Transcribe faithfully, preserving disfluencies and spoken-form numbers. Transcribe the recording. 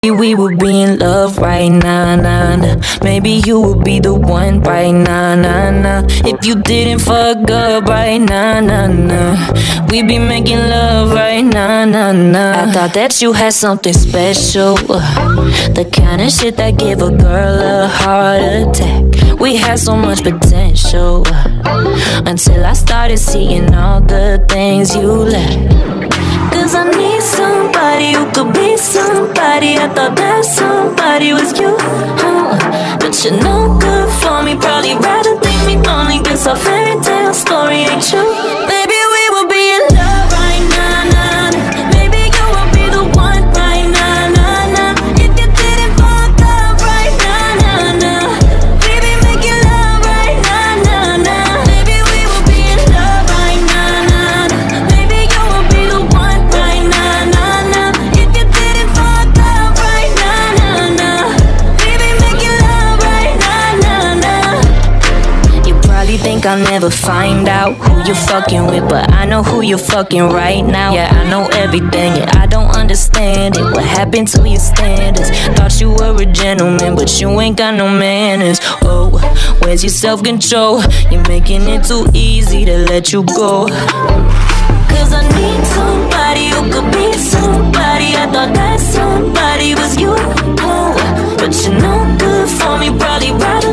We would be in love right now, nah, nah. Maybe you would be the one right now, nah, nah. If you didn't fuck up right now, nah, nah. We'd be making love right now, nah, nah. I thought that you had something special, uh, the kind of shit that give a girl a heart attack. We had so much potential, uh, until I started seeing all the things you lack. Cause I need somebody who could be somebody. I thought that somebody was you, uh, but you're no good for me. Probably rather think me lonely. Guess our fairy tale story ain't true. Maybe we will be in love right now, nah, nah. Maybe you will be the one right now, nah, nah. If you didn't fuck up right now, nah, nah. We be making love right now, nah, nah. Maybe we will be in love right now, nah, nah. Maybe you will be the one right now, nah, nah. If you didn't fuck up right now, nah, nah. We be making love right now, nah, nah. You probably think I'll never find out who you're fucking with, but I know who you're fucking right now. Yeah, I know everything, yeah, I don't understand it. What happened to your standards? Thought you were a gentleman, but you ain't got no manners. Oh, where's your self-control? You're making it too easy to let you go. Cause I need somebody who could be somebody. I thought that somebody was you, oh, but you're no good for me. Probably right